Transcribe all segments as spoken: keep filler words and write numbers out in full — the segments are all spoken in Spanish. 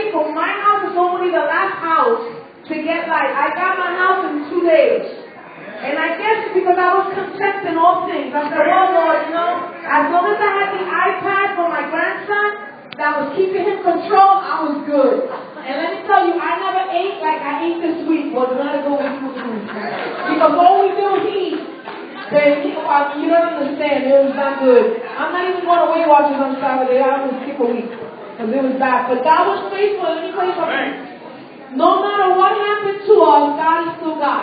faithful. My house is normally the last house to get light. I got my house in two days. And I guess because I was content in all things. I said, well, Lord, you know, as long as I had the iPad for my grandson that was keeping him controlled, I was good. And let me tell you, I never ate like I ate this week. Well, it's not a good week for food. Because all we do is eat. Then you, uh, you don't understand. It was not good. I'm not even going to Weight Watchers on Saturday. I was skip a week. Because it was bad. But God was faithful. Let me tell you something. No matter what happened to us, God is still God.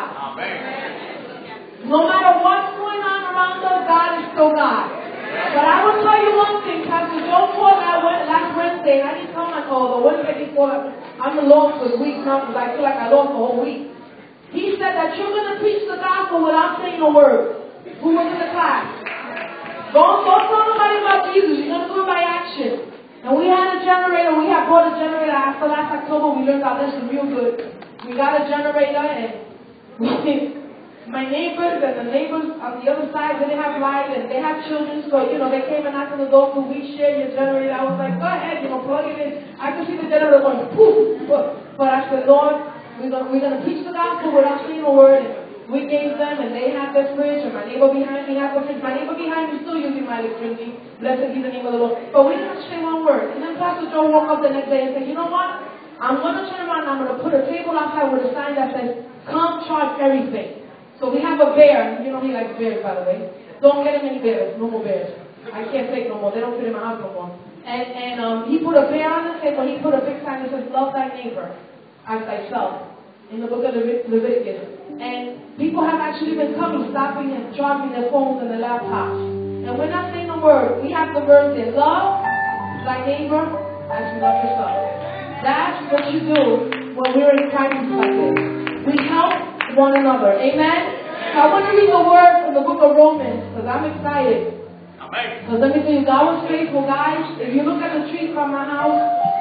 No matter what's going on around us, God is still God. But I will tell you one thing. Pastor Joe called that last Wednesday. And I didn't tell my call. The Wednesday before, I'm lost for the week now because I feel like I lost the whole week. He said that you're going to preach the gospel without saying a word. Who was in the class? Don't, don't tell nobody about Jesus. You're going to do it by action. And we had a generator. We had brought a generator after last October. We learned our lesson real good. We got a generator, and my neighbors and the neighbors on the other side didn't have light, and they had children. So, you know, they came and knocked on the door. Could we share your generator? I was like, go ahead, you know, plug it in. I could see the generator going poof. But, but I said, Lord, we're going we're gonna teach the gospel without saying a word. We gave them, and they had their fridge, and my neighbor behind me had the fridge. My neighbor behind me still using my electricity. Blessed be the name of the Lord. But we didn't say one word. And then Pastor Joe woke up the next day and said, you know what? I'm going to turn around and I'm going to put a table outside with a sign that says, come charge everything. So we have a bear. You know he likes bears, by the way. Don't get him any bears. No more bears. I can't take no more. They don't fit in my house no more. And, and um, he put a bear on the table. He put a big sign that says, love thy neighbor as thyself. In the book of Levit- Leviticus. And people have actually been coming, stopping and charging their phones and their laptops. And we're not saying a word. We have the verse there. Love thy neighbor as you love yourself. That's what you do when we're in crisis like this. We help one another. Amen? So I want to read the word from the book of Romans because I'm excited. Because let me tell you, God was faithful, guys. If you look at the trees from my house,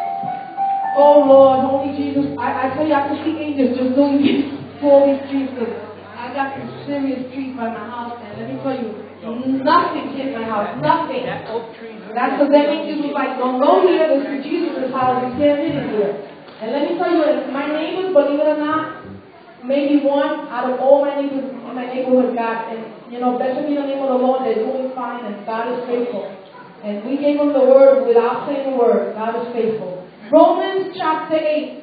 oh Lord, only Jesus. I, I tell you, I can see angels just doing this for all these trees. Because I got some serious trees by my house, and let me tell you, nothing hit my house. Nothing. That's because that angels was like, don't go here. This is Jesus' house. You can't hit it here. And let me tell you, my neighbors, believe it or not, maybe one out of all my neighbors in my neighborhood got, and you know, blessed be the name of the Lord. They're doing fine, and God is faithful. And we gave them the word without saying a word. God is faithful. Romans chapter eight.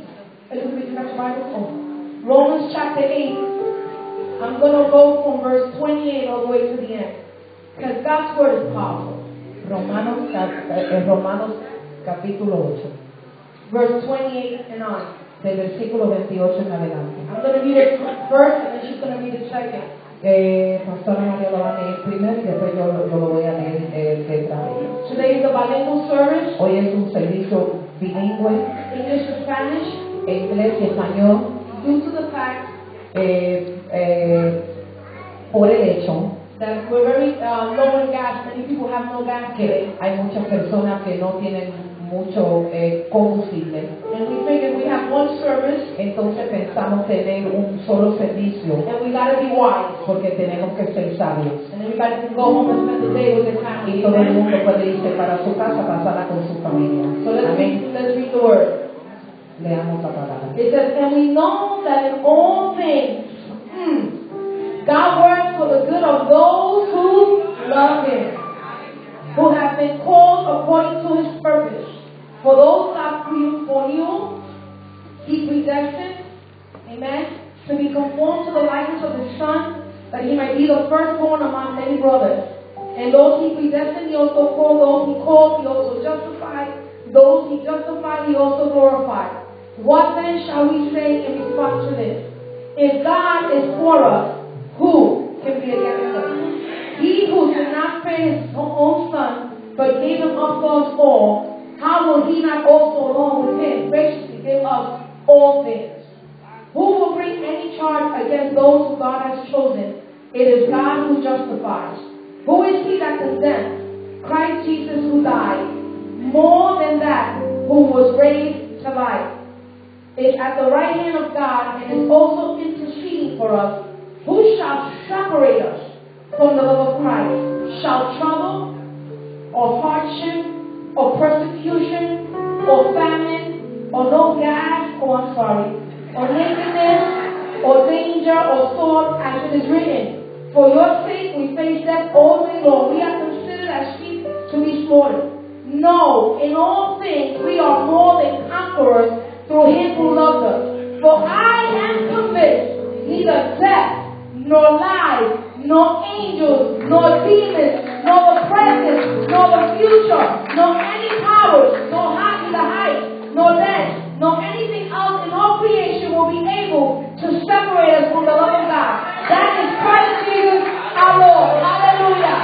Romans chapter eight. I'm going to go from verse twenty-eight all the way to the end. Because God's word is powerful. Romanos, eh, Romanos capítulo ocho. Verse twenty-eight and on. Del versículo veintiocho en adelante. I'm going to read it first and then she's going to read it second. Eh, Pastora María lo va a leer primero y después yo, yo lo voy a leer eh, detrás de ella. Today is a bilingual service. Hoy es un servicio bilingüe. English to Spanish. Inglés y español. Due to the fact eh, eh, por el hecho that we're very uh, low in gas. Many people have no gas today. Hay muchas personas que no tienen mucho eh, combustible. And we figured we have one service. Entonces pensamos tener un solo servicio. And we gotta be wise. Porque tenemos que ser sabios. And everybody can go home and spend the day with their family. Y todo el mundo puede irse para su casa, pasarla con su familia. So let's read, let's read the word. Leamos la palabra. It says, and we know that in all things, hmm, God works for the good of those who love Him, who have been called according to His purpose. For those God foreknew, He predestined, amen, to be conformed to the likeness of His Son, that He might be the firstborn among many brothers. And those He predestined, He also called. Those He called, He also justified. Those He justified, He also glorified. What then shall we say in response to this? If God is for us, who can be against us? He who did not spare His own Son, but gave Him up for us all, how will He not also along with Him graciously give us all things? Who will bring any charge against those who God has chosen? It is God who justifies. Who is He that condemns? Christ Jesus who died. More than that, who was raised to life, is at the right hand of God and is also interceding for us. Who shall separate us from the love of Christ? Shall trouble, or hardship, or persecution, or famine, or no gas, or I'm sorry, or nakedness, or danger, or sword, as it is written. For your sake we face death all day long. We are considered as sheep to be slaughtered. No, in all things we are more than conquerors through him who loves us. For I am convinced neither death, nor life, nor angels, nor demons, nor the present, nor the future, nor any powers, nor height in the height, nor depth, nor anything else in all creation will be able to separate us from the love of God. That is Christ Jesus our Lord. Hallelujah.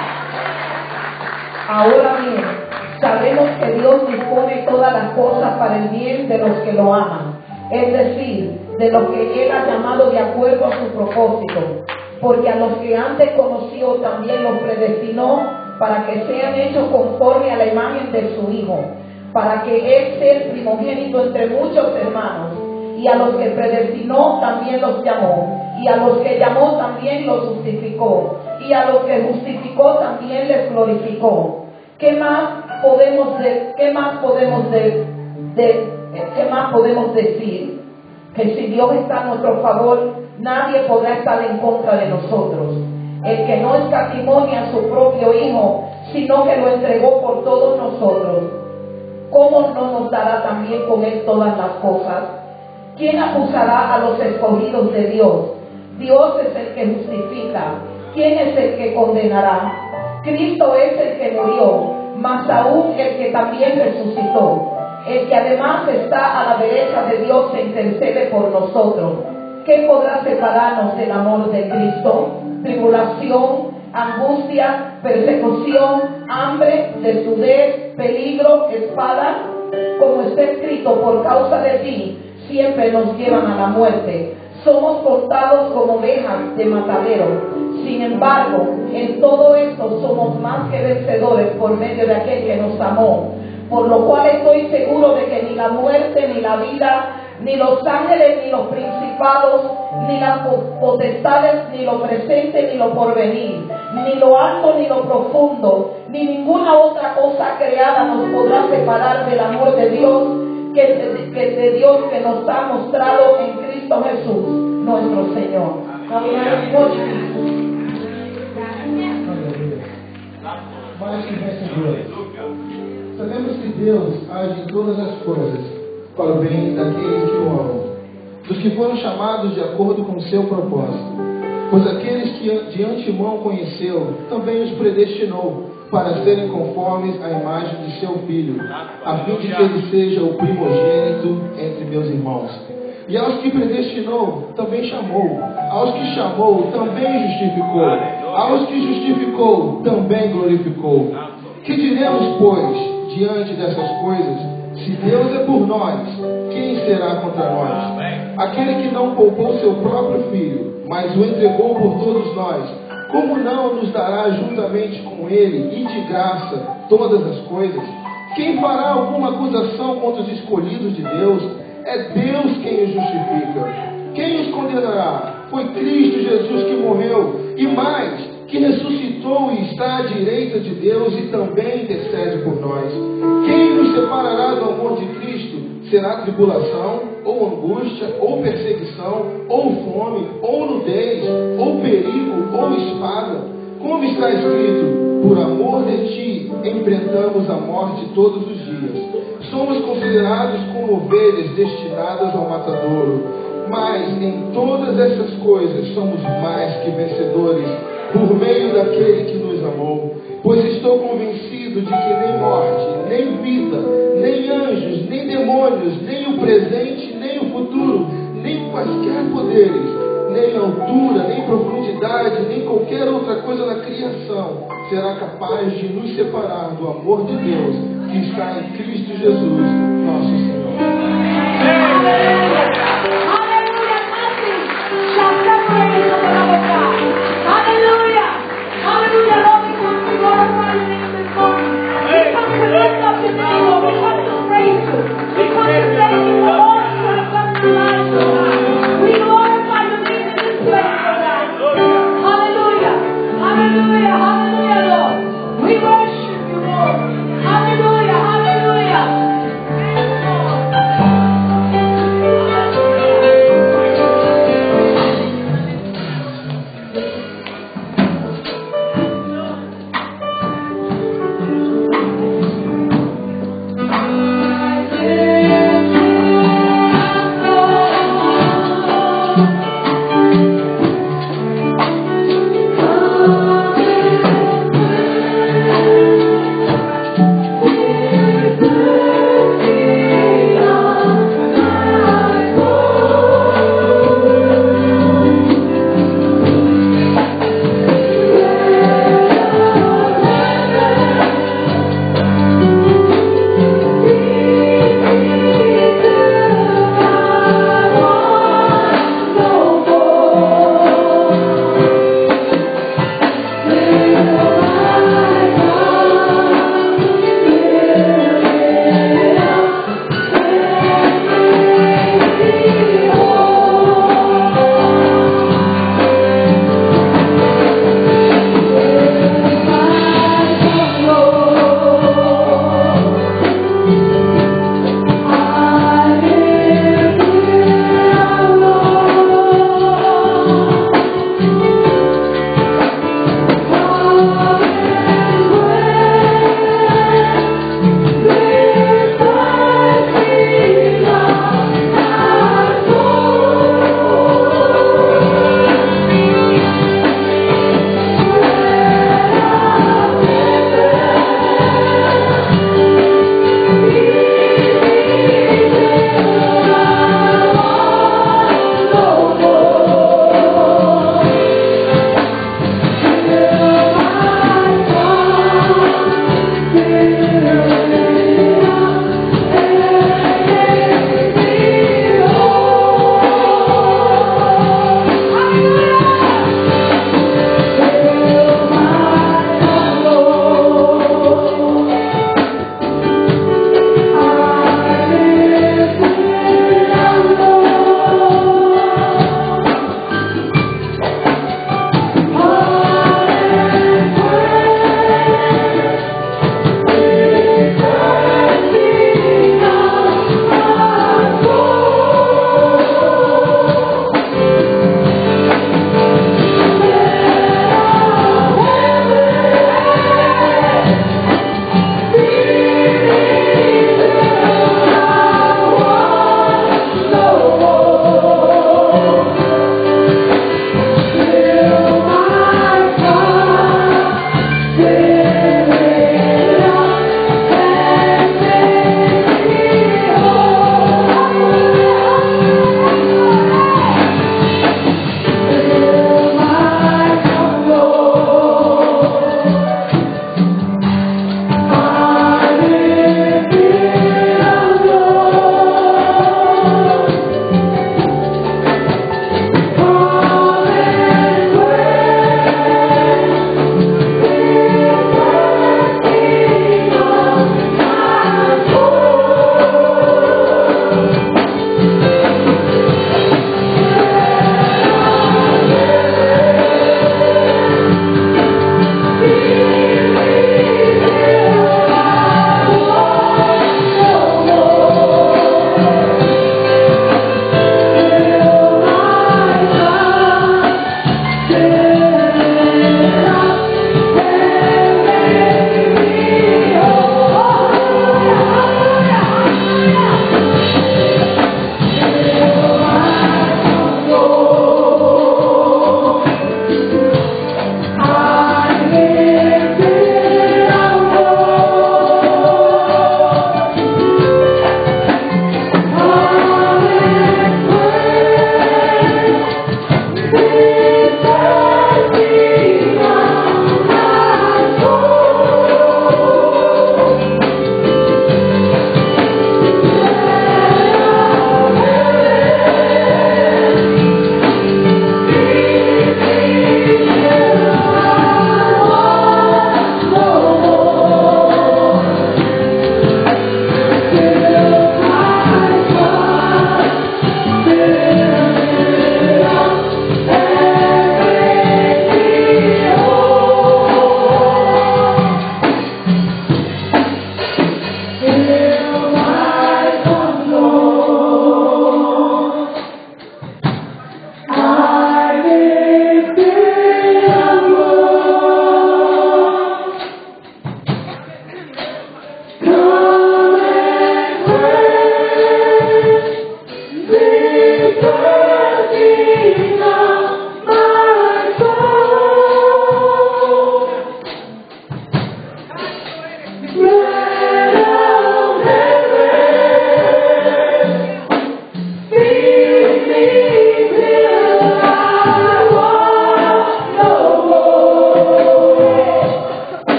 Ahora bien, sabemos que Dios dispone todas las cosas para el bien de los que lo aman, es decir, de los que Él ha llamado de acuerdo a su propósito. Porque a los que antes conoció también los predestinó para que sean hechos conforme a la imagen de su Hijo, para que Él sea el primogénito entre muchos hermanos. Y a los que predestinó también los llamó, y a los que llamó también los justificó, y a los que justificó también les glorificó. ¿Qué más podemos de, qué más podemos de, de, qué más podemos decir? Que si Dios está a nuestro favor, nadie podrá estar en contra de nosotros. El que no escatimó ni a su propio Hijo, sino que lo entregó por todos nosotros, ¿cómo no nos dará también con Él todas las cosas? ¿Quién acusará a los escogidos de Dios? Dios es el que justifica. ¿Quién es el que condenará? Cristo es el que murió, más aún el que también resucitó, el que además está a la derecha de Dios e intercede por nosotros. ¿Qué podrá separarnos del amor de Cristo? Tribulación, angustia, persecución, hambre, desnudez, peligro, espada. Como está escrito, por causa de ti siempre nos llevan a la muerte. Somos contados como ovejas de matadero. Sin embargo, en todo esto somos más que vencedores por medio de aquel que nos amó. Por lo cual estoy seguro de que ni la muerte, ni la vida, ni los ángeles, ni los principados, ni las potestades, ni lo presente, ni lo porvenir, ni lo alto, ni lo profundo, ni ninguna otra cosa creada nos podrá separar del amor de Dios, que, que de Dios que nos ha mostrado en Cristo Jesús, nuestro Señor. Mas que vencedores. Sabemos que Deus age em todas as coisas para o bem daqueles que o amam, dos que foram chamados de acordo com o seu propósito. Pois aqueles que de antemão conheceu, também os predestinou para serem conformes à imagem de seu Filho, a fim de que ele seja o primogênito entre meus irmãos. E aos que predestinou, também chamou. Aos que chamou, também justificou. Aos que justificou, também glorificou. Que diremos, pois, diante dessas coisas? Se Deus é por nós, quem será contra nós? Aquele que não poupou seu próprio Filho, mas o entregou por todos nós, como não nos dará juntamente com ele e de graça todas as coisas? Quem fará alguma acusação contra os escolhidos de Deus? É Deus quem os justifica. Quem os condenará? Foi Cristo Jesus que morreu, e mais, que ressuscitou e está à direita de Deus e também intercede por nós. Quem nos separará do amor de Cristo? Será tribulação, ou angústia, ou perseguição, ou fome, ou nudez, ou perigo, ou espada? Como está escrito, por amor de ti enfrentamos a morte todos os dias. Somos considerados como ovelhas destinadas ao matadouro, mas em todas essas coisas somos mais que vencedores, por meio daquele que nos amou. Pois estou convencido de que nem morte, nem vida, nem anjos, nem demônios, nem o presente, nem o futuro, nem quaisquer poderes, nem altura, nem profundidade, nem qualquer outra coisa na criação será capaz de nos separar do amor de Deus que está em Cristo Jesus, nosso Senhor. We worship you, Lord. Hallelujah, hallelujah.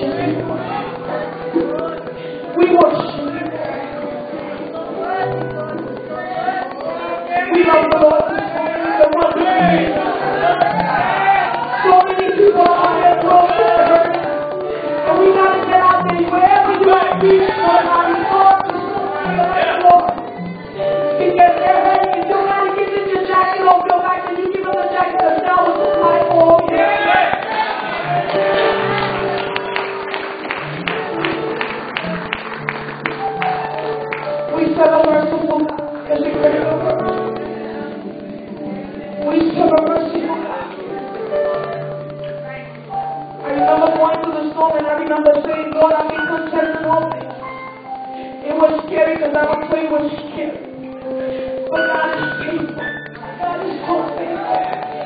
worship you. We worship you. We love the Lord this morning. The wonderful thing. So many people are there broken and hurt. And we got to get out there. Wherever you are, reach for the mighty Lord. Lord. You get there, hey, you don't have to get in your jacket off your back and you give us a jacket to sell us this life for. We serve a merciful God. There's a greater mercy. We serve a merciful God. I remember going through the storm and I remember saying, Lord, I've been content in all things. It was scary because I would say it was scary. But God is faithful. God is so faithful.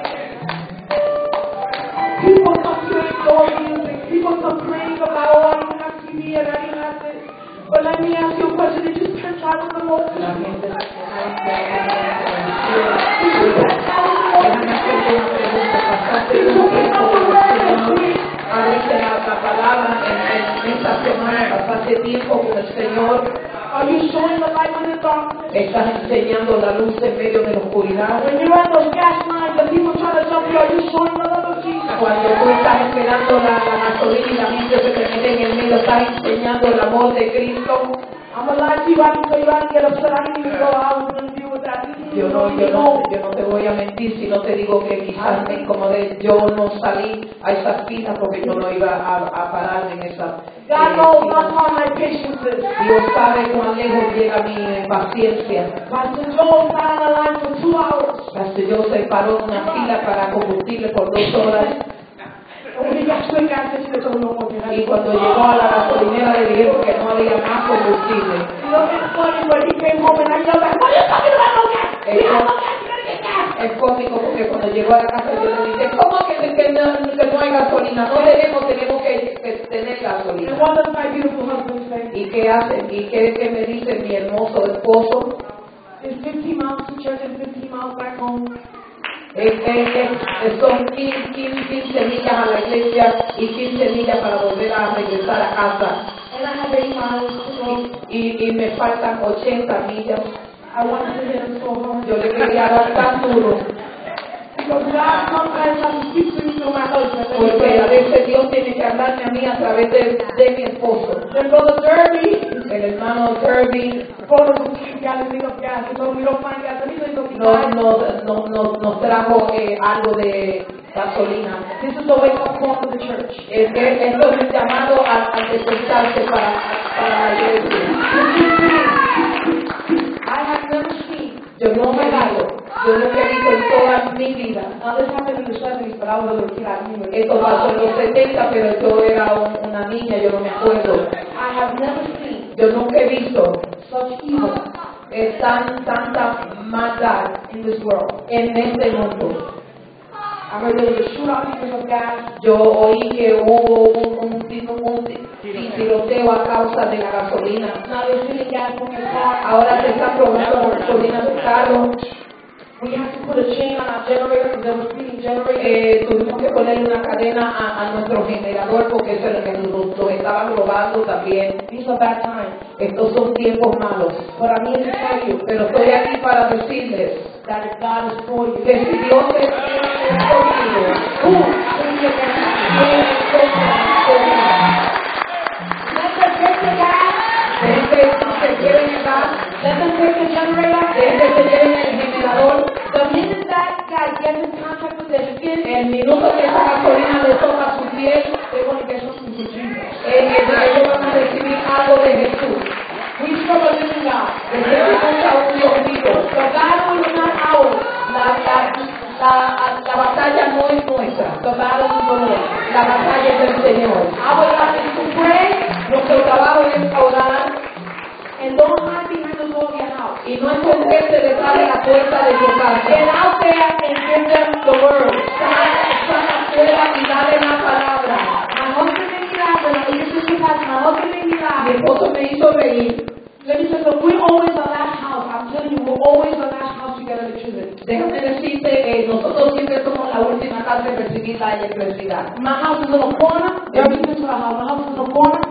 People complain about music. People complain about, oh, I didn't have T V and I didn't have this. But let me ask you a question. Did you spend time with the Lord? Did you spend time with the Lord? Ábrete la palabra en, en esta semana, pasaste tiempo con el Señor. Are you showing the light in the darkness? Estás enseñando la luz en medio de la oscuridad. When you're at those gas lines and people try to jump you, are you showing the love of Jesus? Cuando tú estás esperando la, la gasolina y la gente se te mete en el medio, estás enseñando el amor de Cristo. I'm alive to you, I can tell you, I can get upset, I can even go out and deal with that. Yo no, yo, no, yo no te voy a mentir si no te digo que quizás me incomodé. Yo no salí a esa esquina porque yo no iba a, a pararme en esa. God knows how far my patience is. Dios sabe cuán lejos llega mi paciencia. Pastor Joe sat on the line for two hours. Pastor Joe se paró en una fila para combustible por dos horas. Y cuando llegó a la gasolinera le dijeron que no había más combustible. Es cómico porque cuando llegó a la casa yo le dije, ¿cómo que, que, no, que no hay gasolina? No tenemos, tenemos que, que tener gasolina. ¿Y qué hacen? ¿Y qué, qué me dice mi hermoso esposo? It's fifteen miles to church and fifteen miles back home. Eh, eh, eh, son quince millas a la iglesia y quince millas para volver a regresar a casa. And I have eight miles to go. Y, y me faltan ochenta millas. I wanted to hit him so hard. Yo le quería dar tan duro. Because God sometimes has to speak to me through my husband. Porque a veces Dios tiene que hablarme a mí a través de, de mi esposo. And Brother Derby, el hermano Kirby, no, no, no, no, no, nos trajo eh, algo de gasolina. This is the wake up call for the church. Es que esto es un llamado a, a despertarse para, para la iglesia. I have never seen. Yo no me hallo. Yo no he visto en toda mi vida. Now this happened in the seventies, but I was a little kid. I didn't Esto pasó en los setenta, pero yo era un, una niña, yo no me acuerdo. I have never seen. Yo nunca he visto such evil. Es tan, tanta maldad in this world. En este mundo. I heard there was a shootout because of gas. Yo oí que hubo un, un, un, un tiroteo a causa de la gasolina. Now they're stealing gas from your car. Ahora se está probando gasolina de carro. We have to put a chain on our generator because they were stealing generators. Eh, tuvimos que ponerle una cadena a, a nuestro generador porque se lo, lo estaban robando también. These are bad times. Estos son tiempos malos. But I need to tell you, pero estoy aquí para decirles that if God is for you, que si Dios es conmigo, who can you get? Let them take the gas. Dejen que se lleven el gas. Let them take the generator. Dejen que se lleven el generador. The minute that guy gets in contact with their skin, el minuto que esa gasolina le toca su piel, they're going to get something from Jesus. Ellos van a recibir algo de Jesús. We serve a living God. Recibimos a un Dios vivo. The battle is not ours. La, la, la, la batalla no es nuestra. The battle is the Lord. La batalla es del Señor. Our job is to pray. Nuestro trabajo es orar. And don't hide behind the door of your house. Y no esconderse detrás de la puerta de tu casa. Get out there and give them the word. Sal afuera y dale la palabra. My husband made me laugh when I used to see that. My husband made me laugh. Mi esposo me hizo reír. Let me tell you, we're always the last house. I'm telling you, we're always the last house to get electricity. Déjame decirte que nosotros siempre somos la última casa en recibir la electricidad. My house is in a corner. They're into the house. My house is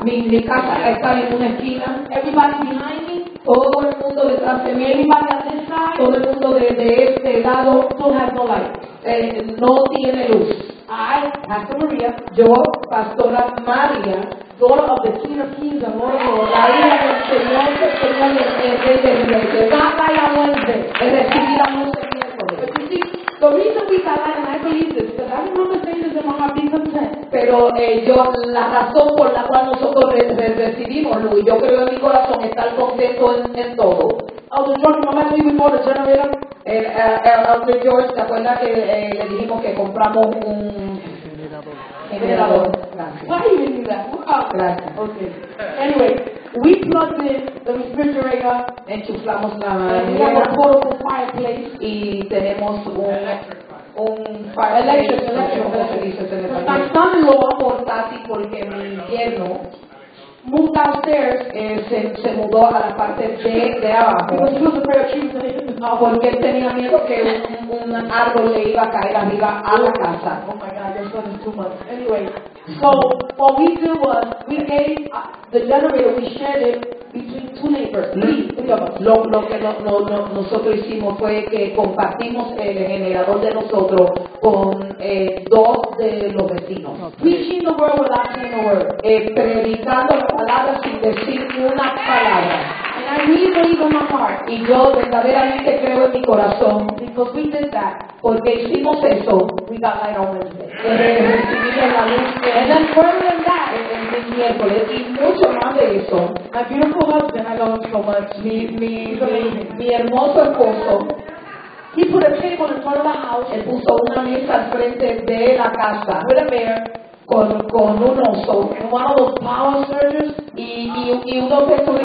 Mi, mi casa está en una esquina. Everybody behind me, Todo el mundo detrás de mí. everybody on this side, Todo el mundo de, de este lado don't have no light. eh, no tiene luz. I, Pastor Maria, Yo, Pastora María, daughter of the King of Kings and Lord of Lords, la hija del Señor, del Señor y el Rey de Reyes, got light on Wednesday. recibí la luz el miércoles. But you see, the reason we got light, and I believe this, because I remember saying this in my heart, be content. Pero eh, yo, la razón por la cual nosotros re- re- recibimos luz, y yo creo en mi corazón estar contento en, en todo. Elder George, remember I told you we bought a generator? El, eh, el Elder George, ¿te acuerdas que eh, le dijimos que compramos un generador? Gracias. Why you didn't do that? Wow. Gracias. Okay. Anyway, we plugged in the refrigerator, Enchuflamos la and we have a nevera portable fireplace. y tenemos un, un Electric, fireplace, electric, ¿cómo se dice en My español? son-in-law Portátil porque mi yerno moved downstairs eh, se, se mudó a la parte de, de abajo because he was afraid of trees and hit his mouth. porque él tenía miedo que un, un árbol le iba a caer arriba a la casa. Oh my God, your son is too much. Anyway, so what we did was we gave uh, the generator, we shared it between two neighbors, three, three of us. Lo, lo que no- no- no- nosotros hicimos fue que compartimos el generador de nosotros con eh, dos de los vecinos, Preaching the word without saying a word. eh, predicando la palabra sin decir una palabra. And I really believe in my heart, Y yo verdaderamente creo en mi corazón, because we did that, porque hicimos eso, we got light on Wednesday. eh, recibimos la luz And then further than that, el, el miércoles y mucho más de eso. my beautiful husband, I love him so much. Mi, mi, He's mi, amazing. mi hermoso esposo, He put a table in front of the house él puso una mesa al frente de la casa with a bear con, con un oso and one of those power surgers. y, y, y unos de esos